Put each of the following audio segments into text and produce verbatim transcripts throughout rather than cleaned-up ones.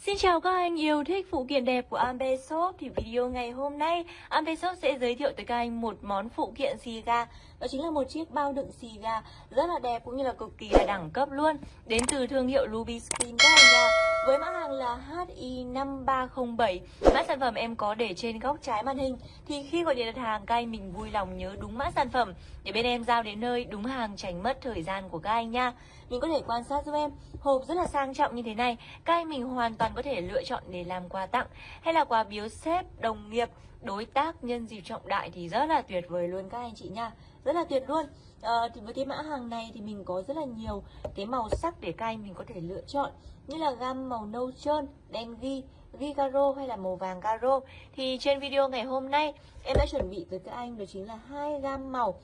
Xin chào các anh yêu thích phụ kiện đẹp của Ambe Shop. Thì video ngày hôm nay Ambe Shop sẽ giới thiệu tới các anh một món phụ kiện xì gà. Đó chính là một chiếc bao đựng xì gà rất là đẹp cũng như là cực kỳ là đẳng cấp luôn, đến từ thương hiệu Ruby Skin các anh nha. Với mã hàng là H I năm ba không bảy. Mã sản phẩm em có để trên góc trái màn hình. Thì khi gọi điện đặt hàng các anh mình vui lòng nhớ đúng mã sản phẩm để bên em giao đến nơi đúng hàng, tránh mất thời gian của các anh nha. Mình có thể quan sát giúp em hộp rất là sang trọng như thế này. Các anh mình hoàn toàn có thể lựa chọn để làm quà tặng hay là quà biếu sếp, đồng nghiệp, đối tác nhân dịp trọng đại thì rất là tuyệt vời luôn các anh chị nha. Rất là tuyệt luôn. à, thì với cái mã hàng này thì mình có rất là nhiều cái màu sắc để các anh mình có thể lựa chọn, như là gam màu nâu trơn, đen ghi, ghi caro hay là màu vàng caro. Thì trên video ngày hôm nay em đã chuẩn bị tới các anh đó chính là hai gam màu.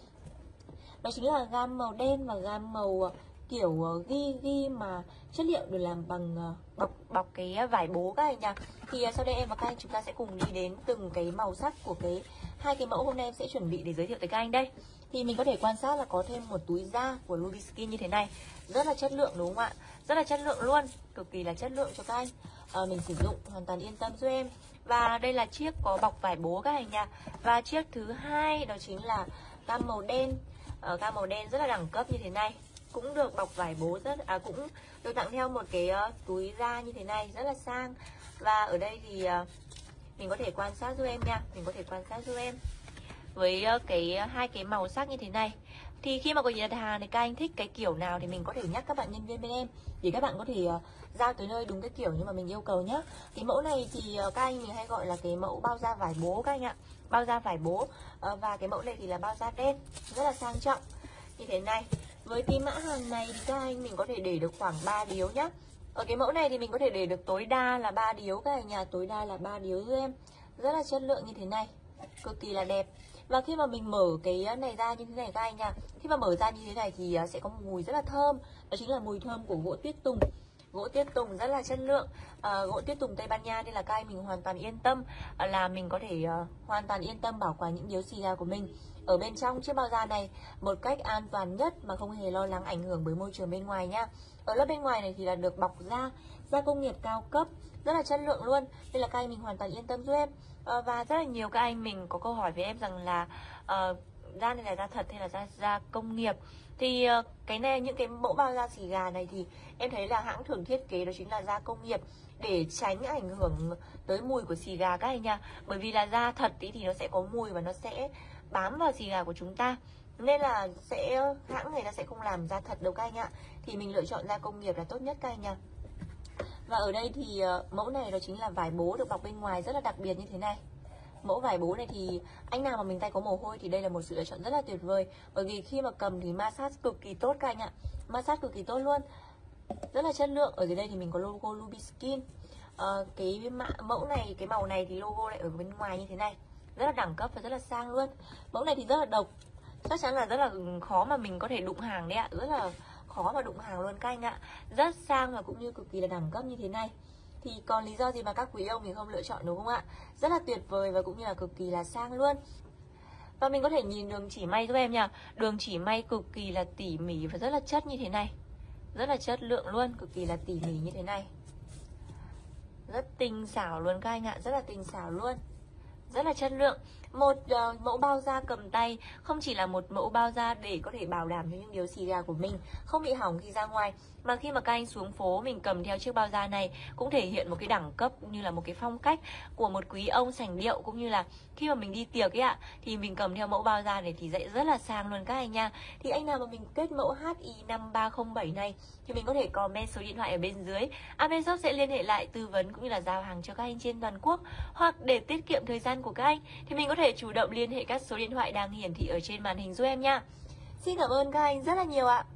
Đó chính là gam màu đen và gam màu kiểu ghi ghi mà chất liệu được làm bằng bọc bọc cái vải bố các anh nha. Thì sau đây em và các anh chúng ta sẽ cùng đi đến từng cái màu sắc của cái hai cái mẫu hôm nay em sẽ chuẩn bị để giới thiệu tới các anh đây. Thì mình có thể quan sát là có thêm một túi da của Ruby Skin như thế này, rất là chất lượng đúng không ạ? Rất là chất lượng luôn, cực kỳ là chất lượng cho các anh. à, Mình sử dụng hoàn toàn yên tâm giúp em. Và đây là chiếc có bọc vải bố các anh nha. Và chiếc thứ hai đó chính là gam màu đen. à, Gam màu đen rất là đẳng cấp như thế này, cũng được bọc vải bố rất à cũng được tặng theo một cái uh, túi da như thế này rất là sang. Và ở đây thì uh, mình có thể quan sát giúp em nha, mình có thể quan sát giúp em với uh, cái uh, hai cái màu sắc như thế này. Thì khi mà có nhận đặt hàng thì các anh thích cái kiểu nào thì mình có thể nhắc các bạn nhân viên bên em để các bạn có thể uh, giao tới nơi đúng cái kiểu như mà mình yêu cầu nhé. Cái mẫu này thì uh, các anh mình hay gọi là cái mẫu bao da vải bố các anh ạ, bao da vải bố. uh, Và cái mẫu này thì là bao da đen, rất là sang trọng như thế này. Với cái mã hàng này thì các anh mình có thể để được khoảng ba điếu nhá. Ở cái mẫu này thì mình có thể để được tối đa là ba điếu các anh nhà, tối đa là ba điếu giúp em. Rất là chất lượng như thế này, cực kỳ là đẹp. Và khi mà mình mở cái này ra như thế này các anh nha, khi mà mở ra như thế này thì sẽ có một mùi rất là thơm. Đó chính là mùi thơm của gỗ tuyết tùng. Gỗ tuyết tùng rất là chất lượng, à, gỗ tuyết tùng Tây Ban Nha, nên là các anh mình hoàn toàn yên tâm à, là mình có thể uh, hoàn toàn yên tâm bảo quản những điếu xì gà của mình ở bên trong chiếc bao da này một cách an toàn nhất mà không hề lo lắng ảnh hưởng bởi môi trường bên ngoài nha. Ở lớp bên ngoài này thì là được bọc da, da công nghiệp cao cấp, rất là chất lượng luôn, nên là các anh mình hoàn toàn yên tâm giúp em. à, Và rất là nhiều các anh mình có câu hỏi với em rằng là uh, da này là da thật hay là da, da công nghiệp. Thì uh, cái này, những cái mẫu bao da xì gà này thì em thấy là hãng thường thiết kế đó chính là da công nghiệp để tránh ảnh hưởng tới mùi của xì gà các anh nha. Bởi vì là da thật ý thì nó sẽ có mùi và nó sẽ bám vào xì gà của chúng ta, nên là sẽ hãng này nó sẽ không làm da thật đâu các anh ạ. Thì mình lựa chọn da công nghiệp là tốt nhất các anh nha. Và ở đây thì uh, mẫu này đó chính là vải bố được bọc bên ngoài rất là đặc biệt như thế này. Mẫu vải bố này thì anh nào mà mình tay có mồ hôi thì đây là một sự lựa chọn rất là tuyệt vời. Bởi vì khi mà cầm thì massage cực kỳ tốt các anh ạ, massage cực kỳ tốt luôn, rất là chất lượng. Ở dưới đây thì mình có logo Ruby Skin. à, Cái mã, mẫu này, cái màu này thì logo lại ở bên ngoài như thế này, rất là đẳng cấp và rất là sang luôn. Mẫu này thì rất là độc, chắc chắn là rất là khó mà mình có thể đụng hàng đấy ạ, rất là khó mà đụng hàng luôn các anh ạ. Rất sang và cũng như cực kỳ là đẳng cấp như thế này. Thì còn lý do gì mà các quý ông mình không lựa chọn đúng không ạ? Rất là tuyệt vời và cũng như là cực kỳ là sang luôn. Và mình có thể nhìn đường chỉ may giúp em nha. Đường chỉ may cực kỳ là tỉ mỉ và rất là chất như thế này, rất là chất lượng luôn, cực kỳ là tỉ mỉ như thế này, rất tinh xảo luôn các anh ạ, rất là tinh xảo luôn, rất là chất lượng. Một uh, mẫu bao da cầm tay không chỉ là một mẫu bao da để có thể bảo đảm cho những điếu xì gà của mình không bị hỏng khi ra ngoài, mà khi mà các anh xuống phố mình cầm theo chiếc bao da này cũng thể hiện một cái đẳng cấp cũng như là một cái phong cách của một quý ông sành điệu. Cũng như là khi mà mình đi tiệc ấy ạ, thì mình cầm theo mẫu bao da này thì dễ rất là sang luôn các anh nha. Thì anh nào mà mình kết mẫu H I năm ba không bảy này thì mình có thể comment số điện thoại ở bên dưới, Ambe Shop sẽ liên hệ lại tư vấn cũng như là giao hàng cho các anh trên toàn quốc. Hoặc để tiết kiệm thời gian của các anh thì mình có thể chủ động liên hệ các số điện thoại đang hiển thị ở trên màn hình giúp em nha. Xin cảm ơn các anh rất là nhiều ạ.